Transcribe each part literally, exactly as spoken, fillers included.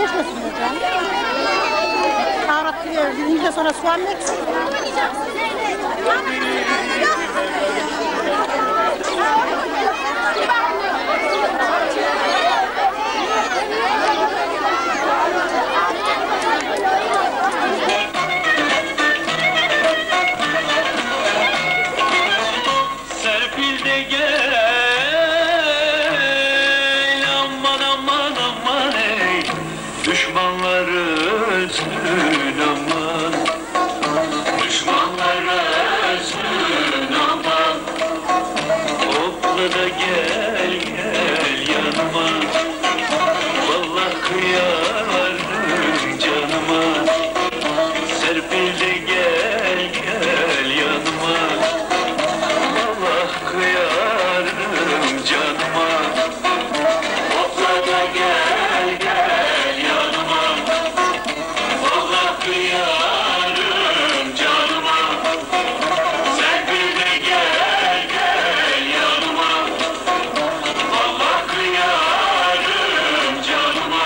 çeşmesin hocam. Baharat yiyince sonra soğan mı eksik? Serpil de gel, aman aman aman ey, düşmanlar ölsün aman, düşmanlar ölsün aman, hopla da gel gel yanıma, vallahi kıyarım canıma, Serpil de gel gel yanıma, vallahi kıyarım canıma, hopla da gel gel yanıma, vallahi kıyarım canıma, Serpil de gel gel yanıma, vallahi kıyarım canıma.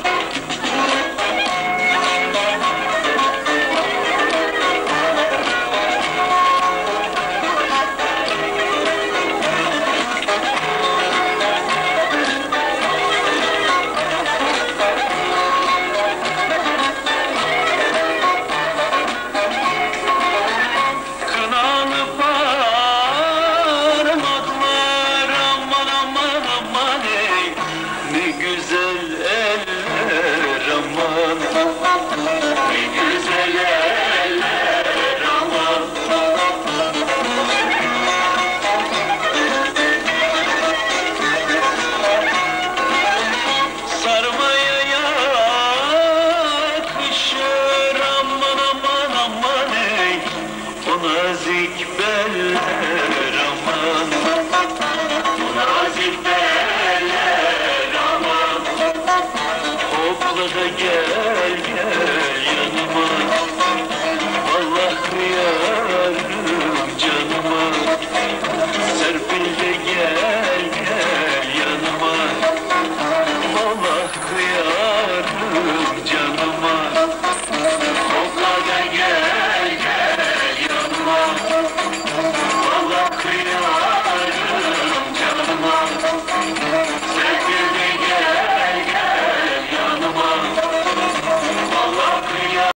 Kınalı parmaklar aman aman aman ey, ne güzel eller aman, ne güzel eller aman, sarmaya yakışır aman aman aman ey, o nazik beller aman, o nazik beller aman, hopla da gel